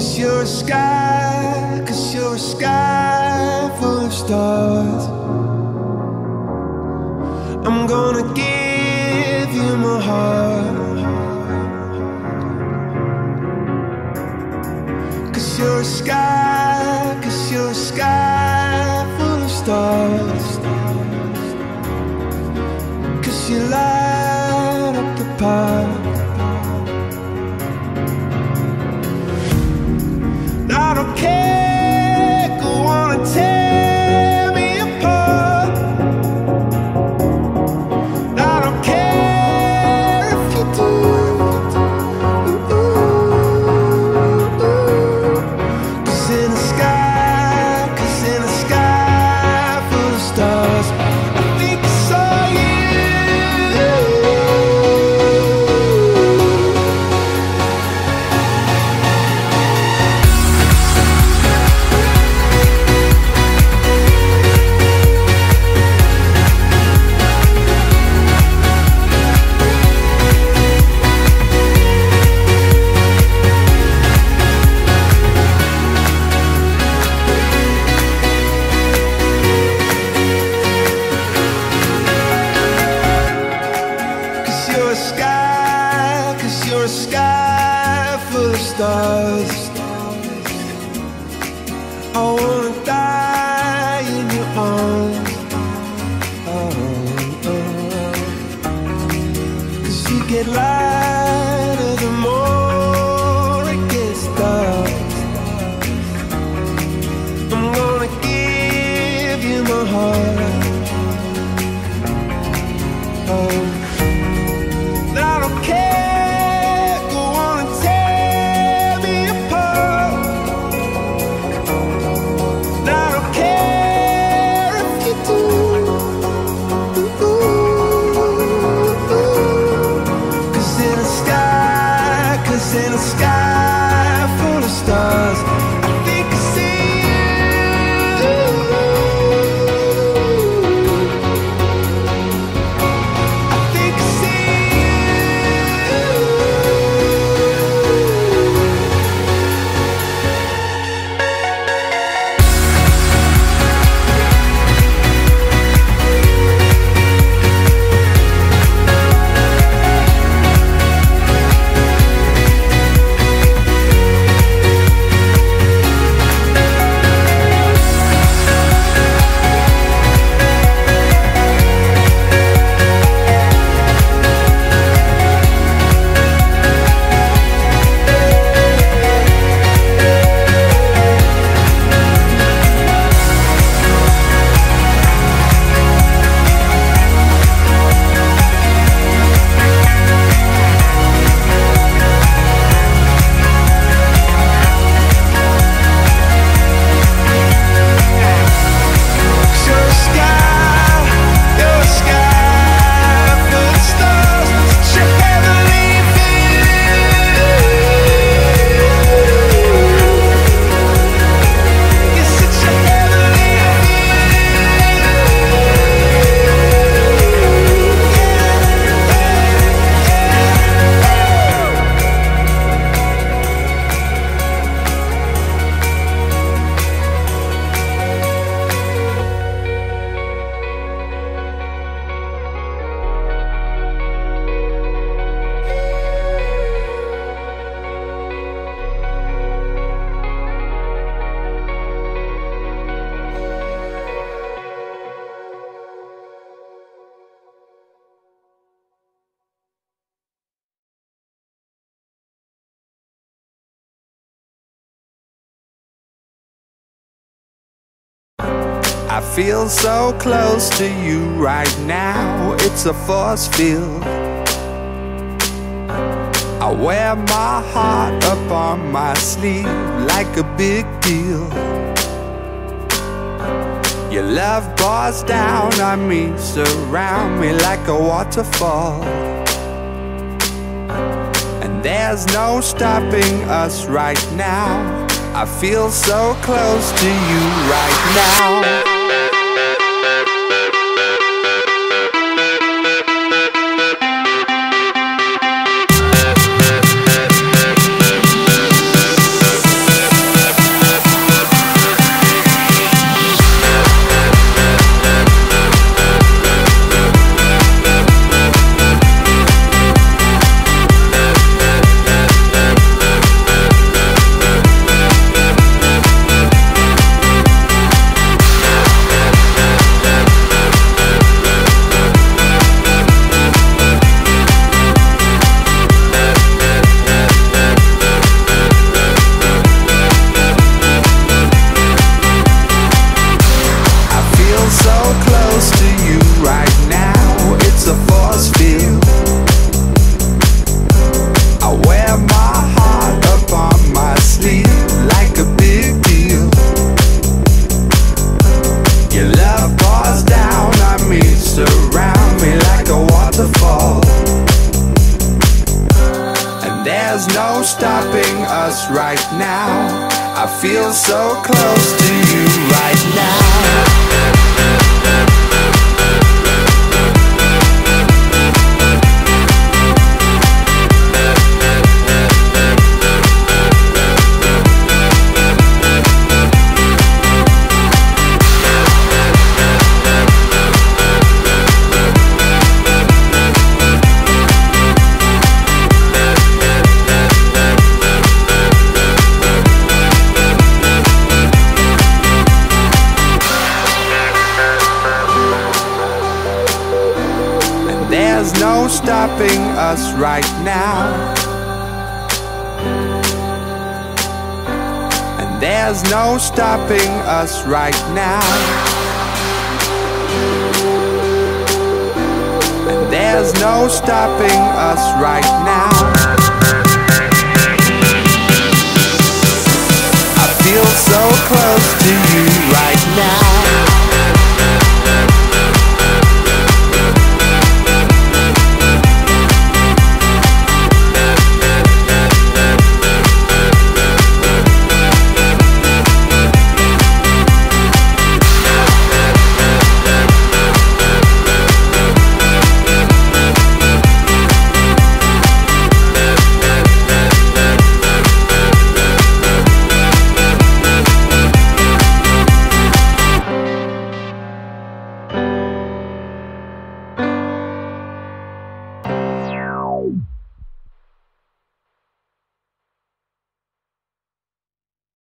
you're a sky, 'cause you're a sky full of stars. I'm gonna give you my heart, 'cause you're a sky, 'cause you're a sky full of stars. 'Cause you light up the park. I don't care, go on and tear me apart. I don't care if you do. 'Cause in the sky, 'cause in the sky full of stars, I think I saw you. You're a sky full of stars. I wanna die in your arms. Oh, oh, oh. 'Cause you get lighter the more it gets dark. I'm gonna give you my heart. Oh, I don't care. In a sky full of stars, I think I see you. I think I see I feel so close to you right now, it's a force field. I wear my heart up on my sleeve like a big deal. Your love pours down on me, surround me like a waterfall. And there's no stopping us right now. I feel so close to you right now. There's no stopping us right now. I feel so close to you right now. There's no stopping us right now. And there's no stopping us right now. And there's no stopping us right now.